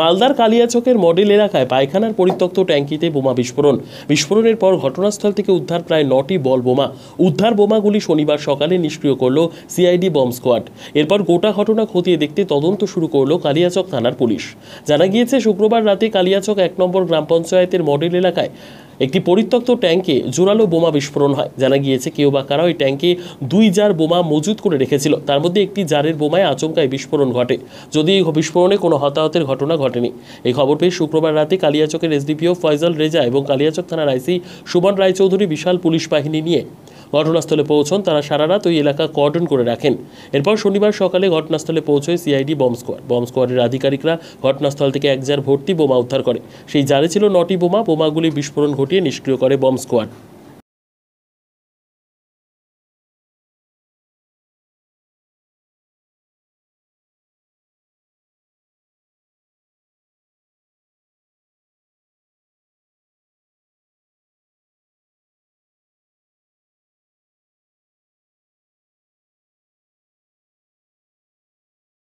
মালদার কালিয়াচকের মডেল এলাকায় পায়খানার পরিত্যক্ত ট্যাঙ্কিতে বোমা বিস্ফোরণ। বিস্ফোরণের পর ঘটনাস্থল থেকে উদ্ধার প্রায় 9টি বল বোমা। উদ্ধার বোমাগুলি শনিবার সকালে নিষ্ক্রিয় করল সিআইডি বম্ব স্কোয়াড। এরপর গোটা ঘটনা খতিয়ে দেখতে তদন্ত শুরু করল কালিয়াচক থানার পুলিশ। জানা গিয়েছে, শুক্রবার রাতে কালিয়াচক 1 নম্বর গ্রাম পঞ্চায়েতের মডেল এলাকায় একটি পরিত্যক্ত ট্যাঙ্কে জোরালো বোমা বিস্ফোরণ হয়। জানা গিয়েছে, কেউ বা কারা ওই ট্যাঙ্কে 2 জার বোমা মজুত করে রেখেছিল। তার মধ্যে একটি জারের বোমায় আচমকায় বিস্ফোরণ ঘটে, যদিও এই বিস্ফোরণে কোনো হতাহতের ঘটনা ঘটেনি। এই খবর পেয়ে শুক্রবার রাতে কালিয়াচকের এসডিপিও ফয়জল রেজা এবং কালিয়াচক থানার আইসি সুমন রায়চৌধুরী বিশাল পুলিশ বাহিনী নিয়ে ঘটনাস্থলে পৌঁছন। তারা সারা রাত ওই এলাকা কর্ডন করে রাখেন। এরপর শনিবার সকালে ঘটনাস্থলে পৌঁছয় সিআইডি বম্ব স্কোয়াড। বম্ব স্কোয়াডের আধিকারিকরা ঘটনাস্থল থেকে 1 জার ভর্তি বোমা উদ্ধার করে। সেই জারে ছিল 9টি বোমা। বোমাগুলি বিস্ফোরণ ঘটিয়ে নিষ্ক্রিয় করে বম্ব স্কোয়াড।